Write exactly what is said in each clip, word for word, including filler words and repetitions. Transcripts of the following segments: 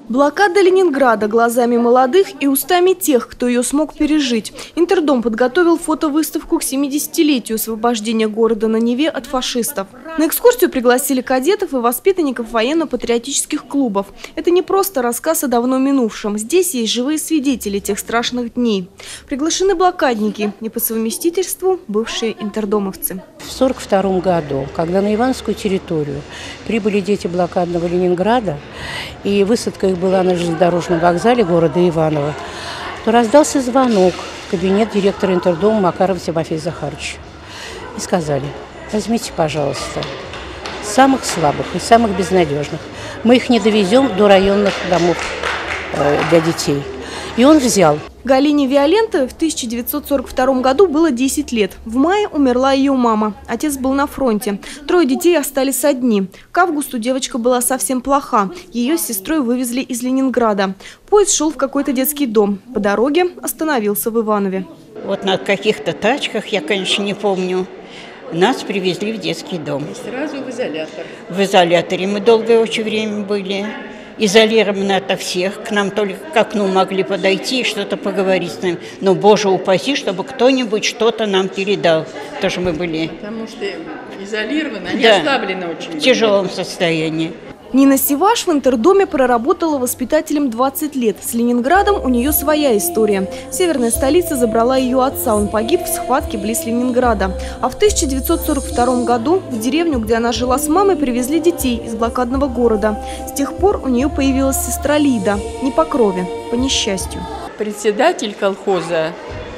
Блокада Ленинграда глазами молодых и устами тех, кто ее смог пережить. Интердом подготовил фотовыставку к семидесятилетию освобождения города на Неве от фашистов. На экскурсию пригласили кадетов и воспитанников военно-патриотических клубов. Это не просто рассказ о давно минувшем. Здесь есть живые свидетели тех страшных дней. Приглашены блокадники и по совместительству бывшие интердомовцы. В сорок втором году, когда на Ивановскую территорию прибыли дети блокадного Ленинграда, и высадка их была на железнодорожном вокзале города Иваново, то раздался звонок в кабинет директора интердома Макарова Тимофея Захаровича. И сказали: возьмите, пожалуйста, самых слабых и самых безнадежных. Мы их не довезем до районных домов э, для детей. И он взял. Галине Виолентовой в тысяча девятьсот сорок втором году было десять лет. В мае умерла ее мама. Отец был на фронте. Трое детей остались одни. К августу девочка была совсем плоха. Ее с сестрой вывезли из Ленинграда. Поезд шел в какой-то детский дом. По дороге остановился в Иванове. Вот на каких-то тачках, я, конечно, не помню, нас привезли в детский дом. И сразу в изолятор. В изоляторе мы долгое очень время были. Изолированы ото всех. К нам только к окну могли подойти и что-то поговорить с нами. Но, Боже упаси, чтобы кто-нибудь что-то нам передал. Потому что мы были... Потому что изолированы, они да, ослаблены очень. В тяжелом состоянии. Нина Сиваш в интердоме проработала воспитателем двадцать лет. С Ленинградом у нее своя история. Северная столица забрала ее отца. Он погиб в схватке близ Ленинграда. А в тысяча девятьсот сорок втором году в деревню, где она жила с мамой, привезли детей из блокадного города. С тех пор у нее появилась сестра Лида. Не по крови, по несчастью. Председатель колхоза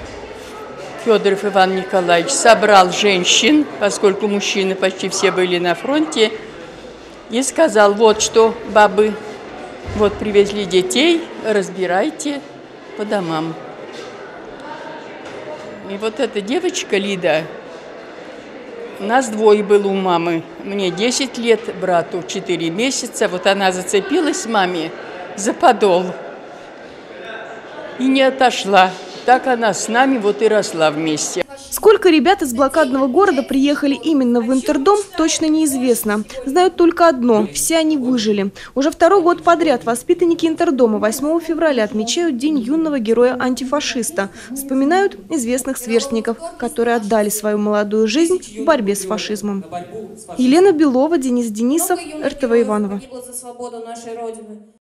Федоров Иван Николаевич собрал женщин, поскольку мужчины почти все были на фронте, и сказал: вот что, бабы, вот привезли детей, разбирайте по домам. И вот эта девочка Лида, нас двое было у мамы, мне десять лет, брату четыре месяца, вот она зацепилась маме за подол и не отошла. Так она с нами вот и росла вместе. Сколько ребят из блокадного города приехали именно в интердом, точно неизвестно. Знают только одно – все они выжили. Уже второй год подряд воспитанники интердома восьмого февраля отмечают День юного героя-антифашиста. Вспоминают известных сверстников, которые отдали свою молодую жизнь в борьбе с фашизмом. Елена Белова, Денис Денисов, эр тэ вэ Иваново.